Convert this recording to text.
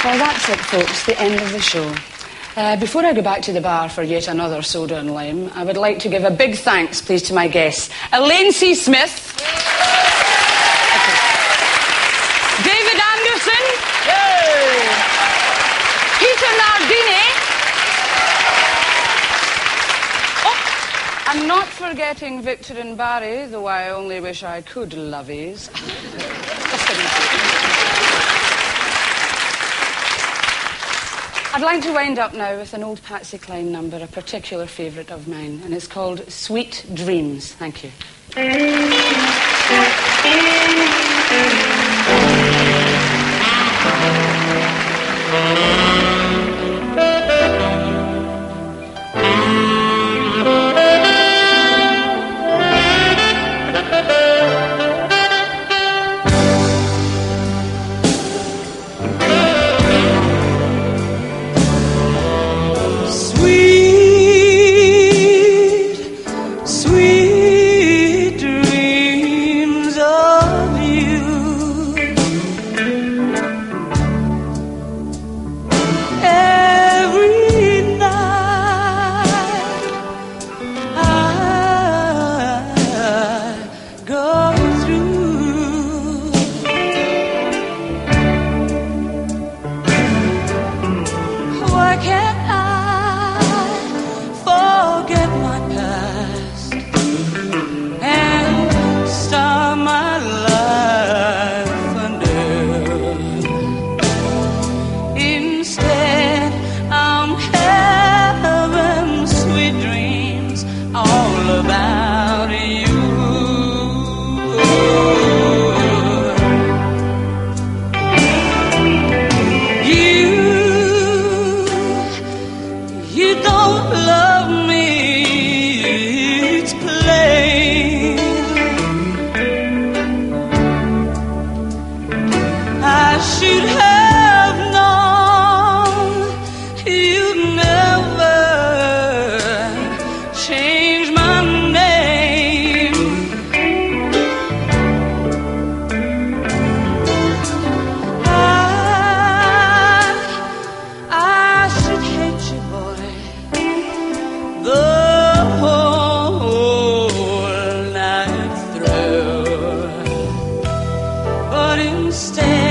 Well, that's it, folks, the end of the show. Before I go back to the bar for yet another soda and lime, I would like to give a big thanks, please, to my guests. Elaine C. Smith. David Anderson. Peter Nardini. Oh, I'm not forgetting Victor and Barry, though I only wish I could lovies. I'd like to wind up now with an old Patsy Cline number, a particular favourite of mine, and it's called Sweet Dreams. Thank you. Instead